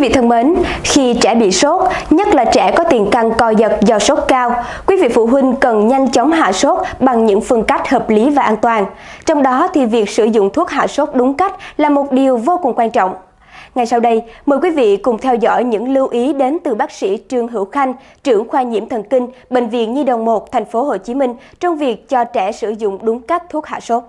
vị thân mến, khi trẻ bị sốt, nhất là trẻ có tiền căn co giật do sốt cao, quý vị phụ huynh cần nhanh chóng hạ sốt bằng những phương cách hợp lý và an toàn. Trong đó thì việc sử dụng thuốc hạ sốt đúng cách là một điều vô cùng quan trọng. Ngay sau đây, mời quý vị cùng theo dõi những lưu ý đến từ bác sĩ Trương Hữu Khanh, trưởng khoa nhiễm thần kinh, Bệnh viện Nhi đồng 1, thành phố Hồ Chí Minh trong việc cho trẻ sử dụng đúng cách thuốc hạ sốt.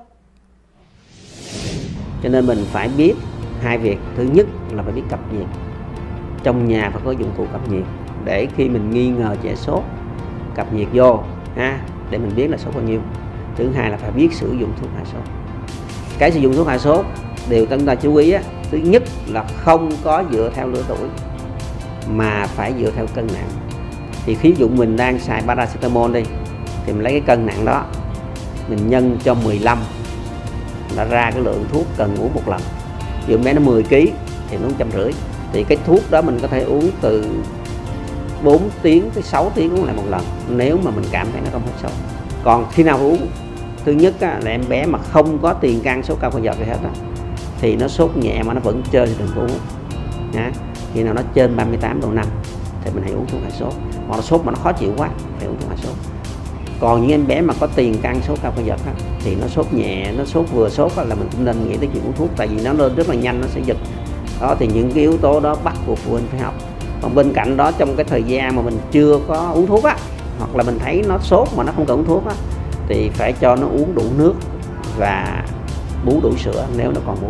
Cho nên mình phải biết hai việc. Thứ nhất là phải biết cập nhiệt. Trong nhà phải có dụng cụ cập nhiệt để khi mình nghi ngờ trẻ sốt, cập nhiệt vô để mình biết là sốt bao nhiêu. Thứ hai là phải biết sử dụng thuốc hạ sốt. Cái sử dụng thuốc hạ sốt điều chúng ta chú ý á, thứ nhất là không có dựa theo lứa tuổi mà phải dựa theo cân nặng. Thì ví dụ mình đang xài paracetamol đi, thì mình lấy cái cân nặng đó mình nhân cho 15 là ra cái lượng thuốc cần uống một lần. Ví dụ bé nó 10 kg thì nó uống 150. Thì cái thuốc đó mình có thể uống từ 4 tiếng tới 6 tiếng uống lại một lần nếu mà mình cảm thấy nó không hết sốt. Còn khi nào uống, thứ nhất là em bé mà không có tiền căn sốt cao co giật gì hết đó, thì nó sốt nhẹ mà nó vẫn chơi thì đừng có uống. Khi nào nó trên 38 độ 5 thì mình hãy uống thuốc hạ sốt. Hoặc là sốt mà nó khó chịu quá thì uống thuốc hạ sốt. Còn những em bé mà có tiền căn sốt cao co giật thì nó sốt nhẹ, nó sốt vừa sốt là mình cũng nên nghĩ tới chuyện uống thuốc, tại vì nó lên rất là nhanh, nó sẽ giật. Đó thì những cái yếu tố đó bắt buộc phụ huynh phải học. Còn bên cạnh đó, trong cái thời gian mà mình chưa có uống thuốc hoặc là mình thấy nó sốt mà nó không cần uống thuốc thì phải cho nó uống đủ nước và bú đủ sữa nếu nó còn bú.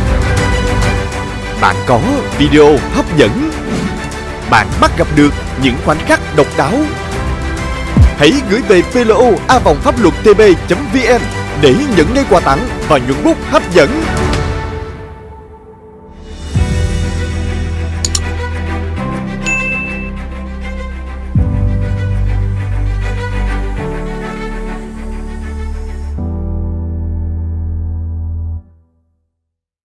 Bạn có video hấp dẫn, bạn bắt gặp được những khoảnh khắc độc đáo. Hãy gửi về plo@phapluottb.vn để nhận ngay quà tặng và nhuận bút hấp dẫn.